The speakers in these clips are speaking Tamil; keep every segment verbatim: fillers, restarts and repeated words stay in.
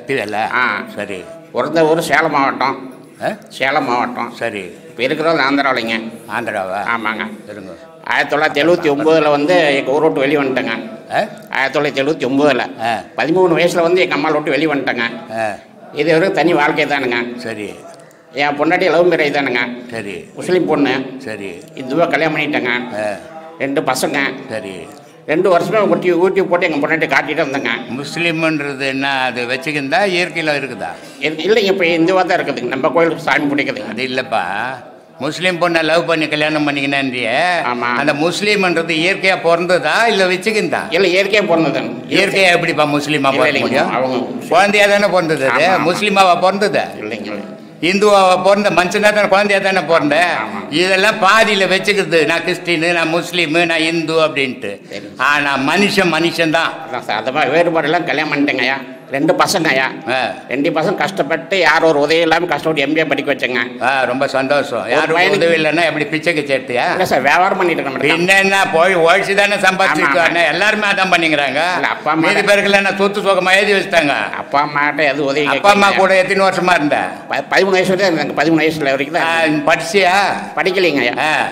சக்தி வேலை. ஆ சரி. பிறந்த ஊர் சேலம் மாவட்டம். சேலம் மாவட்டம். சரி. இப்போ இருக்கிறது ஆந்திராவிலைங்க. ஆந்திராவா? ஆமாங்க. இருங்க. ஆயிரத்தி தொள்ளாயிரத்தி எழுபத்தி ஒம்போதில் வந்து எங்கள் ஊரை விட்டு வெளியே வந்துட்டேங்க. ஆயிரத்தி தொள்ளாயிரத்தி எழுபத்தி ஒம்போதில் பதிமூணு வயசில் வந்து எங்கள் அம்மாவை விட்டு வெளியே வந்துட்டேங்க. இது வரைக்கும் தனி வாழ்க்கை தானுங்க. சரி. என் பொண்டாட்டி லவ் மேரேஜ் தானுங்க. சரி. முஸ்லீம் பொண்ணு. சரி. இதுவாக கல்யாணம் பண்ணிட்டேங்க. ரெண்டு பசங்க. சரி. ரெண்டு வருஷமே ஊட்டி ஊட்டி போட்டு எங்கள் பொண்டாட்டி காட்டிகிட்டு இருந்தேங்க. முஸ்லீம்ன்றது என்ன, அது வச்சுக்கிந்தா இயற்கையில் இருக்குதா? இல்லைங்க, இப்போ இந்துவாக தான் இருக்குதுங்க. நம்ம கோயிலுக்கு சாமி பிடிக்குதுங்க. அது இல்லைப்பா, முஸ்லீம் பொண்ணை லவ் பண்ணி கல்யாணம் பண்ணிக்கினேன்றிய. ஆமாம். அந்த முஸ்லீம்ன்றது இயற்கையாக பிறந்ததா இல்லை வச்சுக்கிந்தா? இல்லை, இயற்கையாக பிறந்தது. இயற்கையாக எப்படிப்பா முஸ்லீமாக பிறக்க முடியும்? அவங்க குழந்தையா தானே பிறந்தது. அது முஸ்லீமாவா பிறந்தது? இல்லைங்க, இந்துவாவை பிறந்த மனுஷனா தானே, குழந்தையா தானே பிறந்த. இதெல்லாம் பாதியில் வச்சுக்கிறது. நான் கிறிஸ்டின், நான் முஸ்லீமு, நான் இந்து அப்படின்ட்டு. ஆனால் மனுஷன் மனுஷன் தான். அது மாதிரி வேறுபாடெல்லாம் கல்யாணம் பண்ணிட்டேங்கய்யா. ரெண்டு பசங்கய்யா. ரெண்டு பசங்க கஷ்டப்பட்டு யார் ஒரு உதவி இல்லாமல் கஷ்டப்பட்டு எம்பிஏ படிக்க வச்சேங்க. ரொம்ப சந்தோஷம். யாரும் உதவி இல்லைன்னா எப்படி பிச்சைக்கு சேர்த்தியா? இல்லை சார், வியாபாரம் பண்ணிட்டு இருக்கேன். என்னென்ன போய் ஒழிச்சு தானே சம்பாதிச்சுட்டு எல்லாருமே அதான் பண்ணிக்கிறாங்க. அப்பா அம்மா மீதி பேருக்கு என்ன சொத்து சுகமாக எழுதி வச்சுட்டாங்க. அப்பா அம்மாட்ட எது உதவி? அப்பா அம்மா கூட எத்தனை வருஷமா இருந்த? பதிமூணு வயசு வரைக்கும் இருந்தாங்க. பதிமூணு வயசுல வரைக்கும் தான். படிச்சியா? படிக்கலைங்க.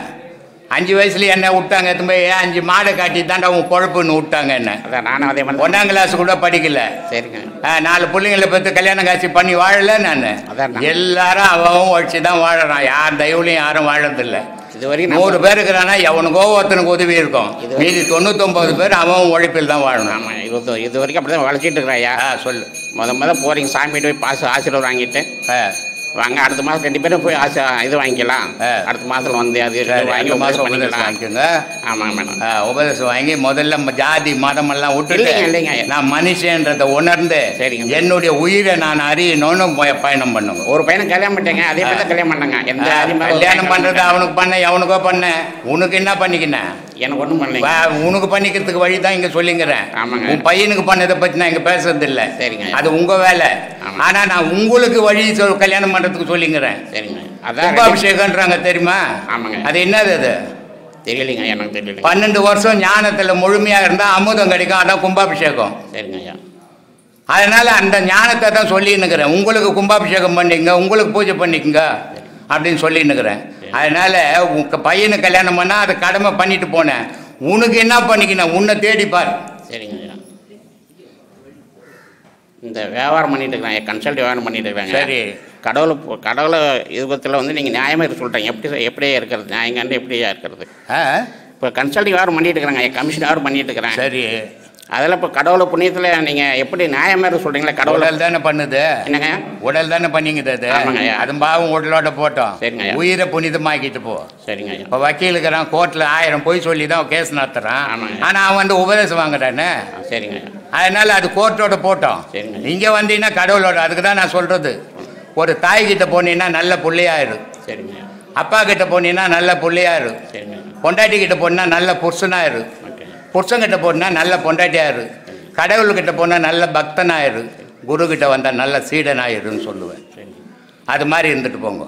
அஞ்சு வயசுல என்ன விட்டாங்க, எத்தனை அஞ்சு மாடை காட்டி தாண்டா உன் பொழப்புன்னு விட்டாங்க என்ன. அதான் நானும் அதே மாதிரி. ஒன்னாம் கிளாஸ் கூட படிக்கல. சரிங்க. நாலு பிள்ளைங்களை பற்றி கல்யாணம் காட்சி பண்ணி வாழல நான். எல்லாரும் அவன் உழைச்சி தான் வாழறான். யார் தயவுலையும் யாரும் வாழறதில்லை. இது வரைக்கும் நூறு பேர் இருக்கிறானா எவனுக்கோ ஒருத்தனுக்கு உதவி இருக்கும். மீதி தொண்ணூத்தொம்பது பேர் அவன் உழைப்பில் தான் வாழணும். ஆமாம், இது இது வரைக்கும் அப்படி தான் வளர்ச்சிட்டு இருக்கிறாயா? சொல்லு. முத முத போகிறீங்க சாமிகிட்ட போய் பாச ஆசீர்வாதம் வாங்கிட்டு வாங்க. அடுத்த மாதம் ரெண்டு பேரும் போய் ஆசை இது வாங்கிக்கலாம். அடுத்த மாதத்தில் வந்து அது வாங்கி மாதம் வாங்கிக்கோங்க. ஆமாம் மேடம். உபதேசம் வாங்கி முதல்ல ஜாதி மதமெல்லாம் விட்டுட்டு இல்லைங்க, நான் மனுஷன்றதை உணர்ந்து சரிங்க என்னுடைய உயிரை நான் அறியணும்னு பயணம் பண்ணுங்க. ஒரு பையனை கல்யாணம் பண்ணிட்டேங்க. அதே மாதிரி கல்யாணம் பண்ணாங்க. எந்த கல்யாணம் பண்ணுறது அவனுக்கு பண்ண எவனுக்கோ பண்ண. உனக்கு என்ன பண்ணிக்கினேன்? எனக்கு ஒன்றும் பண்ணல. உனக்கு பண்ணிக்கிறதுக்கு வழி தான் இங்கே சொல்லிங்கிறேன். ஆமாங்க. உன் பையனுக்கு பண்ணதை பற்றி நான் இங்கே பேசுறது இல்லை. சரிங்க. அது உங்கள் வேலை. ஆனால் நான் உங்களுக்கு வழி சொல் கல்யாணம் பண்ணுறதுக்கு சொல்லிங்கிறேன். சரிங்க. அதான் கும்பாபிஷேகன்றாங்க தெரியுமா? ஆமாங்க. அது என்னது? அது தெரியலைங்க, எனக்கு தெரியல. பன்னெண்டு வருஷம் ஞானத்தில் முழுமையாக இருந்தால் அமுதம் கிடைக்கும். அதான் கும்பாபிஷேகம். சரிங்க ஐயா. அதனால அந்த ஞானத்தை தான் சொல்லின்னுக்கிறேன். உங்களுக்கு கும்பாபிஷேகம் பண்ணிக்கங்க, உங்களுக்கு பூஜை பண்ணிக்கங்க அப்படின்னு சொல்லின்னுக்கிறேன். அதனால உங்க பையனை கல்யாணம் பண்ணால் அதை கடமை பண்ணிட்டு போனேன். உனக்கு என்ன பண்ணிக்கணும்? உன்னை தேடிப்பார். சரிங்க ஐயா. இந்த வியாபாரம் பண்ணிட்டு இருக்கிறாங்க, கன்சல்ட் வியாபாரம் பண்ணிட்டு இருக்காங்க. சரி. கடவுளை கடவுளை யுகத்தில் வந்து நீங்கள் நியாயமாக இருக்க சொல்கிறீங்க. எப்படி எப்படியே இருக்கிறது நியாயங்காண்டு எப்படியா இருக்கிறது? இப்போ கன்சல்டிங் வியாபாரம் பண்ணிட்டு இருக்கிறாங்க, கமிஷன் வியாபாரம் பண்ணிட்டு இருக்கிறேன். சரி. அதெல்லாம் இப்போ கடவுளை புண்ணியத்தில் நீங்கள் எப்படி நியாயமாக இருக்க சொல்கிறீங்களா? கடவுள் தானே பண்ணுது. என்னங்க? உடல் தானே பண்ணிக்குது. அது ஆமாங்க. அது பாவம் உடலோட போட்டோம். சரிங்க. உயிரை புனிதமாக்கிட்டு போ. சரிங்க. இப்போ வக்கீலுக்கிறான், கோர்ட்டில் ஆயிரம் போய் சொல்லி தான் கேஸ் நடத்துகிறான். ஆனால் அவன் வந்து உபதேசம் வாங்குறானே. சரிங்க. அதனால அது கோர்ட்டோட போட்டோம். சரிங்க. இங்கே வந்தீங்கன்னா கடவுளோட. அதுக்கு தான் நான் சொல்கிறது. ஒரு தாய்கிட்ட போனீங்கன்னா நல்ல பிள்ளையாயிரு. சரிங்க. அப்பா கிட்ட போனீங்கன்னா நல்ல பிள்ளையாயிரு. சரிங்க. பொண்டாட்டி கிட்ட போனா நல்ல புருஷனாயிரு. புருஷங்கிட்ட போனா நல்ல பொண்டாட்டியாயிரு. கடவுள்கிட்ட போனால் நல்ல பக்தனாயிரு. குரு கிட்ட வந்தால் நல்ல சீடனாயிருன்னு சொல்லுவேன். அது மாதிரி இருந்துட்டு போங்க.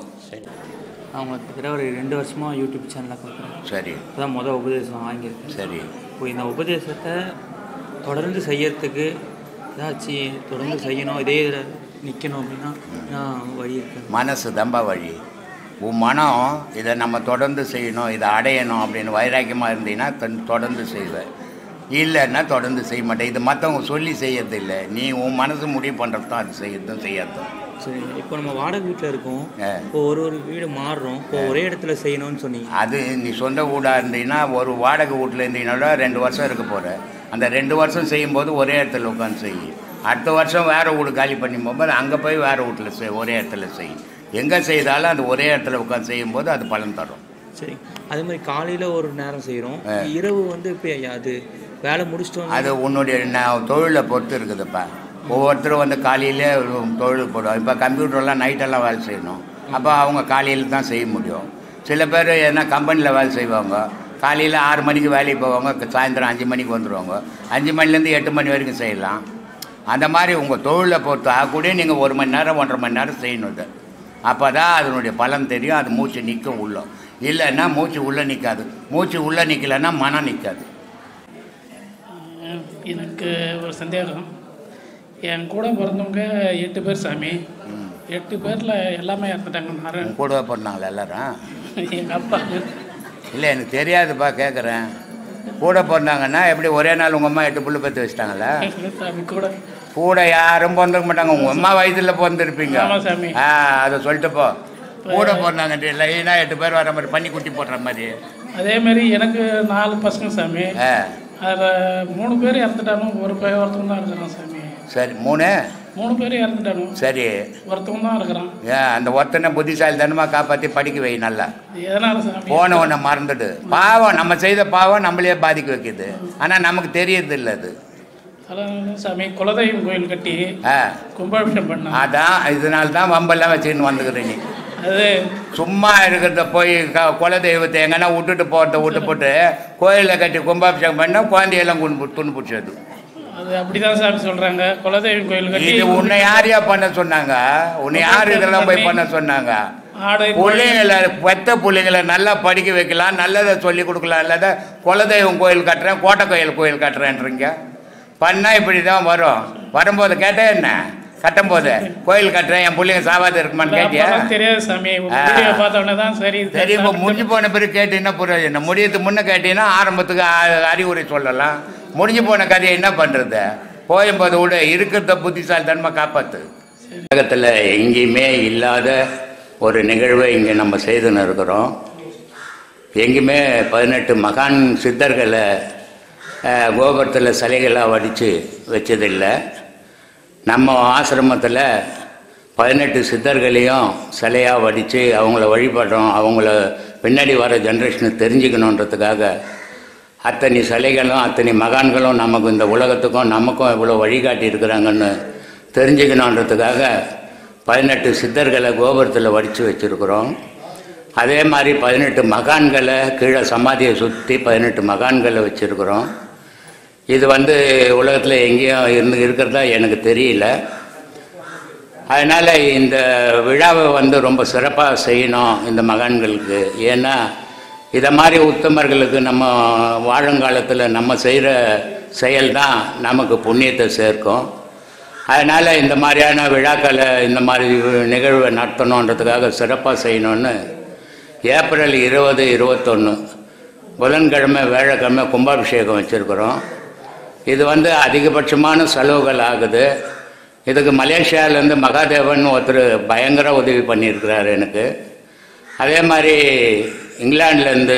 அவங்க கிட்ட ஒரு ரெண்டு வருஷமாக யூடியூப் சேனலில் பார்க்குறேன். சரி. அதான் மொதல் உபதேசம் வாங்கியிருக்கேன். சரி. இப்போ இந்த உபதேசத்தை தொடர்ந்து செய்யறதுக்கு ஏதாச்சும் தொடர்ந்து செய்யணும், இதே நிற்கணும் அப்படின்னா வழி இருக்கு? மனசு தம்பா வழி. உன் மனம் இதை நம்ம தொடர்ந்து செய்யணும், இதை அடையணும் அப்படின்னு வைராக்கியமாக இருந்தீங்கன்னா தொடர்ந்து செய்வேன். இல்லைன்னா தொடர்ந்து செய்ய மாட்டேன். இது மற்றவங்க சொல்லி செய்யறது இல்லை. நீ உன் மனசு முடிவு பண்ணுறது தான் அது செய்யறதும் செய்யறதும். சரி. இப்போ நம்ம வாடகை வீட்டில் இருக்கோம். இப்போ ஒரு ஒரு வீடு மாறுறோம். இப்போ ஒரே இடத்துல செய்யணும்னு சொன்னீங்க. அது நீ சொந்த வீடாக இருந்தீங்கன்னா ஒரு வாடகை வீட்டில் இருந்தீங்கன்னா ரெண்டு வருஷம் இருக்க போகிற. அந்த ரெண்டு வருஷம் செய்யும்போது ஒரே இடத்துல உட்காந்து செய். அடுத்த வருஷம் வேறு வீடு காலி பண்ணி போகும்போது அங்கே போய் வேறு வீட்டில் செய். ஒரே இடத்துல செய். எங்கே செய்தாலும் அது ஒரே இடத்துல உட்காந்து செய்யும்போது அது பலன் தரும். சரி. அதே மாதிரி காலையில் ஒரு நேரம் செய்கிறோம், இரவு வந்து இப்போ அது வேலை முடிச்சிட்டோம். அது உன்னுடைய நான் தொழிலை பொறுத்து இருக்குதுப்பா. ஒவ்வொருத்தரும் வந்து காலையிலே தொழில் போடுவோம். இப்போ கம்ப்யூட்டர்லாம் நைட்டெல்லாம் வேலை செய்யணும். அப்போ அவங்க காலையில் தான் செய்ய முடியும். சில பேர் எதனா கம்பெனியில் வேலை செய்வாங்க. காலையில் ஆறு மணிக்கு வேலைக்கு போவாங்க, சாயந்தரம் அஞ்சு மணிக்கு வந்துடுவாங்க. அஞ்சு மணிலேருந்து எட்டு மணி வரைக்கும் செய்யலாம். அந்த மாதிரி உங்கள் தொழிலை பொறுத்து ஆகக்கூடிய நீங்கள் ஒரு மணி நேரம் ஒன்றரை மணி நேரம் செய்யணும். இது அப்போ தான் அதனுடைய பலன் தெரியும். அது மூச்சு நிற்கும் உள்ள. இல்லைன்னா மூச்சு உள்ளே நிற்காது. மூச்சு உள்ளே நிற்கலைன்னா மனம் நிற்காது. எனக்கு ஒரு சந்தேகம். என் கூட பிறந்தவங்க எட்டு பேர் சாமி. எட்டு பேரில் எல்லாமே இறந்துட்டாங்க. நான் கூட பிறந்தாங்களா எல்லாரும்? எங்கள் அப்பா இல்லை, எனக்கு தெரியாதுப்பா, கேட்குறேன். கூட பிறந்தாங்கன்னா எப்படி ஒரே நாள் உங்கள் அம்மா எட்டு புல்லு பற்றி வச்சிட்டாங்களா? சாமி கூட கூட யாரும் பிறந்திருக்க மாட்டாங்க. உங்கள் அம்மா வயதில் பிறந்திருப்பீங்க. சாமி. ஆ, அதை சொல்லிட்டுப்போ கூட பிறந்தாங்க லைனாக எட்டு பேர் வர மாதிரி பண்ணி குட்டி போடுற மாதிரி. அதே மாதிரி எனக்கு நாலு பசங்க சாமி. அதில் மூணு பேர் இறந்துட்டானு, ஒரு பேர் ஒருத்தவங்க தான் இருக்கிறான் சாமி. சரி, மூணு மூணு பேர் இறந்துட்டானு. சரி, ஒருத்தவங்க தான் இருக்கிறான். ஏன் அந்த ஒருத்தனை புத்திசாலி தனமாக காப்பாற்றி படிக்க வை நல்லா. எதனால சாமி? போன ஒன்றை மறந்துடு. பாவம், நம்ம செய்த பாவம் நம்மளே பாதிக்க வைக்குது. ஆனால் நமக்கு தெரியறது இல்லை அது. சாமி குலதெய்வம் கோயில் கட்டி கும்பாபிஷேகம் பண்ண, அதான் இதனால தான் வம்பெல்லாம் வச்சுன்னு வந்துக்கிறேன். நீ அது சும்மா இருக்கிறத போய் க குலதெய்வத்தை எங்கன்னா விட்டுட்டு போகிறத விட்டு போட்டு கோயிலில் கட்டி கும்பாபிஷேகம் பண்ணால் குழந்தையெல்லாம் குண்டு துணி பிடிச்சது. அது அப்படிதான் சாமி சொல்கிறாங்க. குலதெய்வம் கோயில் கட்டி இது உன்னை யார் யா பண்ண சொன்னாங்க? உன்னை யார் இதெல்லாம் போய் பண்ண சொன்னாங்க? பிள்ளைங்களை பெத்த பிள்ளைங்களை நல்லா படிக்க வைக்கலாம், நல்லதை சொல்லி கொடுக்கலாம். இல்லாத குலதெய்வம் கோயில் கட்டுறேன், கோட்டை கோயில் கோயில் கட்டுறேன்றீங்க. பண்ணால் இப்படி தான் வரும். வரும்போது கேட்டே என்ன, கட்டும் போது கோயில் கட்டுறேன் என் பிள்ளைங்க சாவாது இருக்குமான்னு கேட்டியா? தெரியாது சாமி, பார்த்தோன்னே தான் சரி சரி. இப்போ முடிஞ்சு போன பிறகு கேட்டீங்கன்னா புரியாது. முடியறதுக்கு முன்னே கேட்டீங்கன்னா ஆரம்பத்துக்கு அறிவுரை சொல்லலாம். முடிஞ்சு போன கதையை என்ன பண்ணுறது? போயும்போது விட இருக்கிறத புத்திசாலித்தனமாக காப்பாற்று. உலகத்தில் எங்கேயுமே இல்லாத ஒரு நிகழ்வை இங்கே நம்ம செய்துன்னு இருக்கிறோம். எங்கேயுமே பதினெட்டு மகான் சித்தர்களை கோபுரத்தில் சிலைகளாக வடித்து வச்சதில்லை. நம்ம ஆசிரமத்தில் பதினெட்டு சித்தர்களையும் சிலையாக வடித்து அவங்கள வழிபடுறோம். அவங்கள பின்னாடி வர ஜென்ரேஷனுக்கு தெரிஞ்சுக்கணுன்றதுக்காக அத்தனை சிலைகளும் அத்தனை மகான்களும் நமக்கு இந்த உலகத்துக்கும் நமக்கும் இவ்வளோ வழிகாட்டி இருக்கிறாங்கன்னு தெரிஞ்சுக்கணுன்றதுக்காக பதினெட்டு சித்தர்களை கோபுரத்தில் வடித்து வச்சுருக்குறோம். அதே மாதிரி பதினெட்டு மகான்களை கீழே சமாதியை சுற்றி பதினெட்டு மகான்களை வச்சுருக்குறோம். இது வந்து உலகத்தில் எங்கேயும் இருந்து இருக்கிறதா எனக்கு தெரியல. அதனால் இந்த விழாவை வந்து ரொம்ப சிறப்பாக செய்யணும் இந்த மகான்களுக்கு. ஏன்னா இதை மாதிரி உத்தமர்களுக்கு நம்ம வாழுங்காலத்தில் நம்ம செய்கிற செயல் தான் நமக்கு புண்ணியத்தை சேர்க்கும். அதனால் இந்த மாதிரியான விழாக்களை இந்த மாதிரி நிகழ்வை நடத்தணுன்றதுக்காக சிறப்பாக செய்யணுன்னு ஏப்ரல் இருபது இருபத்தொன்று புதன்கிழமை வேலைக்கிழமை கும்பாபிஷேகம் வச்சுருக்குறோம். இது வந்து அதிகபட்சமான செலவுகள் ஆகுது. இதுக்கு மலேசியாவிலேருந்து மகாதேவன் ஒருத்தர் பயங்கர உதவி பண்ணியிருக்கிறார் எனக்கு. அதே மாதிரி இங்கிலாந்துலேருந்து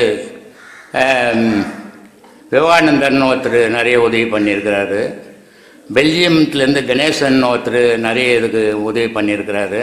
விவேகானந்தன் ஒருத்தர் நிறைய உதவி பண்ணியிருக்கிறாரு. பெல்ஜியம்லேருந்து கணேசன் ஒருத்தர் நிறைய இதுக்கு உதவி பண்ணியிருக்கிறாரு.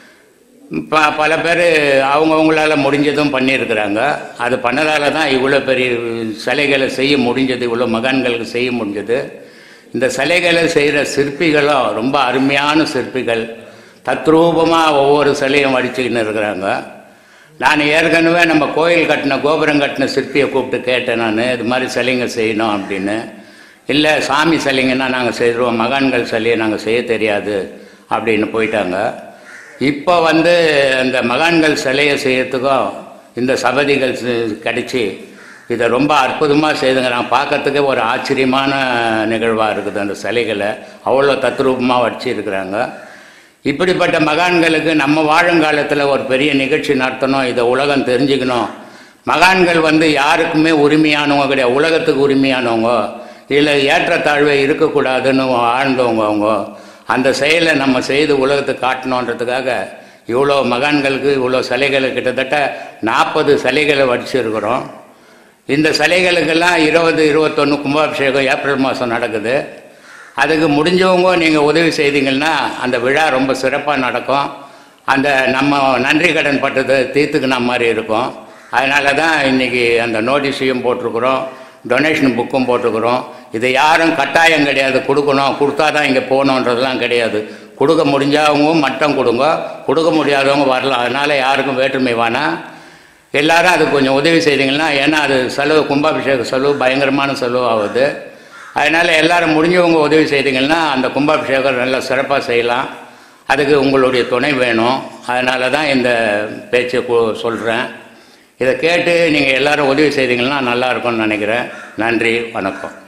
ப பல பேர் அவங்கவுங்களால முடிஞ்சதும் பண்ணியிருக்கிறாங்க. அது பண்ணதால தான் இவ்வளோ பெரிய சிலைகளை செய்ய முடிஞ்சது, இவ்வளோ மகான்களுக்கு செய்ய முடிஞ்சது. இந்த சிலைகளை செய்கிற சிற்பிகளும் ரொம்ப அருமையான சிற்பிகள், தத்ரூபமாக ஒவ்வொரு சிலையும் வடிச்சுக்கின்னு இருக்கிறாங்க. நான் ஏற்கனவே நம்ம கோயில் கட்டின கோபுரம் கட்டின சிற்பியை கூப்பிட்டு கேட்டேன், நான் இது மாதிரி சிலைங்க செய்யணும் அப்படின்னு. இல்லை, சாமி சிலைங்கன்னா நாங்கள் செய்கிறோம், மகான்கள் சிலையை நாங்கள் செய்ய தெரியாது அப்படின்னு போயிட்டாங்க. இப்போ வந்து அந்த மகான்கள் சிலையை செய்யறதுக்கும் இந்த சபதிகள் கிடைச்சி இதை ரொம்ப அற்புதமாக செய்துங்கிறாங்க. பார்க்கறதுக்கே ஒரு ஆச்சரியமான நிகழ்வாக இருக்குது. அந்த சிலைகளை அவ்வளோ தத்ரூபமாக வச்சிருக்கிறாங்க. இப்படிப்பட்ட மகான்களுக்கு நம்ம வாழுங்காலத்தில் ஒரு பெரிய நிகழ்ச்சி நடத்தணும், இதை உலகம் தெரிஞ்சுக்கணும். மகான்கள் வந்து யாருக்குமே உரிமையானவங்க கிடையாது, உலகத்துக்கு உரிமையானவங்க. இதில் ஏற்றத்தாழ்வே இருக்கக்கூடாதுன்னு ஆழ்ந்தவங்க அவங்க. அந்த செயலை நம்ம செய்து உலகத்துக்கு காட்டணுன்றதுக்காக இவ்வளோ மகான்களுக்கு இவ்வளோ சிலைகளை கிட்டத்தட்ட நாற்பது சிலைகளை வடிச்சிருக்கிறோம். இந்த சிலைகளுக்கெல்லாம் இருபது இருபத்தொன்று கும்பாபிஷேகம் ஏப்ரல் மாதம் நடக்குது. அதுக்கு முடிஞ்சவங்க நீங்கள் உதவி செய்தீங்கன்னா அந்த விழா ரொம்ப சிறப்பாக நடக்கும். அந்த நம்ம நன்றி கடன் பட்டதை தீர்த்துக்கின மாதிரி இருக்கும். அதனால தான் இன்றைக்கி அந்த நோட்டீஸையும் போட்டிருக்கிறோம், டொனேஷன் புக்கும் போட்டிருக்கிறோம். இதை யாரும் கட்டாயம் கிடையாது, கொடுக்கணும் கொடுத்தா தான் இங்கே போகணுன்றதுலாம் கிடையாது. கொடுக்க முடிஞ்சவங்க மட்டம் கொடுங்க, கொடுக்க முடியாதவங்க வரலாம். அதனால் யாருக்கும் வேற்றுமை வேணாம். எல்லோரும் அது கொஞ்சம் உதவி செய்தீங்கன்னா, ஏன்னா அது செலவு, கும்பாபிஷேக செலவு பயங்கரமான செலவு ஆகுது. அதனால் எல்லோரும் முடிஞ்சவங்க உதவி செய்தீங்கன்னா அந்த கும்பாபிஷேகம் நல்லா சிறப்பாக செய்யலாம். அதுக்கு உங்களுடைய துணை வேணும். அதனால தான் இந்த பேச்சை சொல்கிறேன். இதை கேட்டு நீங்கள் எல்லோரும் உதவி செய்தீங்கன்னா நல்லாயிருக்கும்னு நினைக்கிறேன். நன்றி, வணக்கம்.